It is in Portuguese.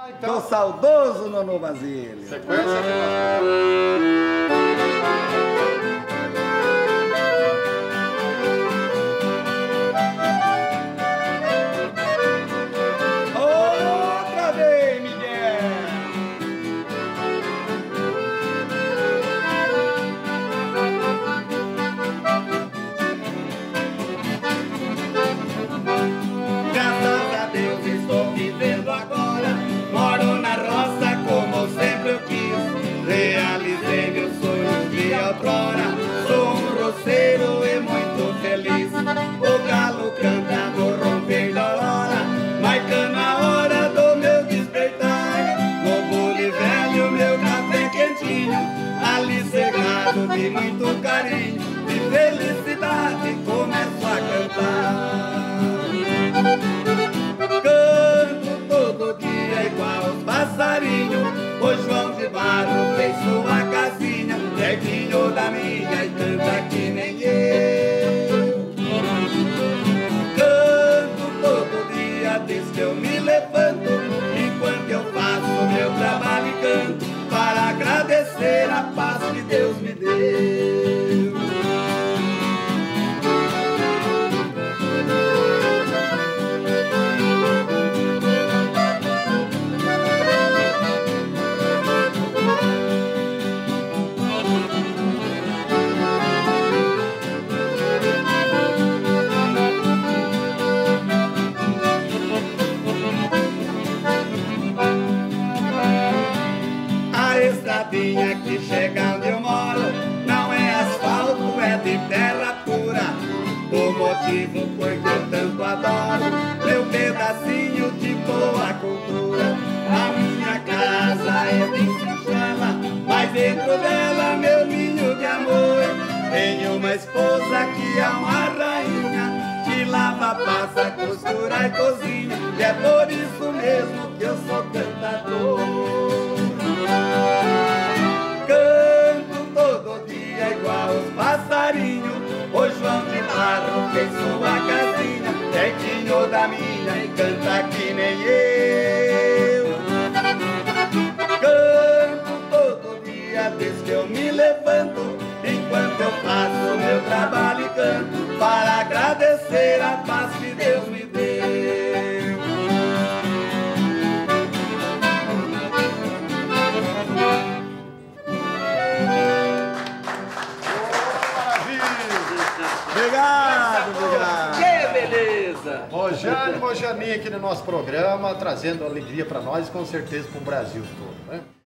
Do saudoso Nonô Basílio. Sequência que Outra vez, Miguel. Graças a Deus estou vivendo agora. Moro na roça como sempre eu quis. Realizei meus sonhos de outrora. Sou um roceiro e muito feliz. O galo canta no romper da aurora, marcando a hora do meu despertar. No bule velho, meu café quentinho, ali cercado de muito carinho. De felicidade começo a cantar. Canto todo dia igual aos passarinhos. O João de Barro fez sua casinha pertinho da minha e canta que nem eu. Canto todo dia desde que eu me levanto, enquanto eu faço meu trabalho e canto, para agradecer a paz que Deus me deu. A estradinha que chega onde eu moro não é asfalto, é de terra pura. O motivo por que eu tanto adoro meu pedacinho de boa cultura. A minha casa é bem singela, mas dentro dela meu ninho de amor. Tenho uma esposa que é uma rainha, que lava, passa, costura e cozinha. E é por isso mesmo que eu sou cantador. Canto todo dia igual aos passarinhos. O João de Barro fez sua casinha pertinho da minha e canta que nem eu. Canto todo dia desde que eu me levanto, enquanto eu faço meu trabalho e canto, para agradecer a paz que Deus me deu. Obrigado, obrigado. Que beleza! Rojane Mojaninha aqui no nosso programa, trazendo alegria para nós e com certeza para o Brasil todo, né?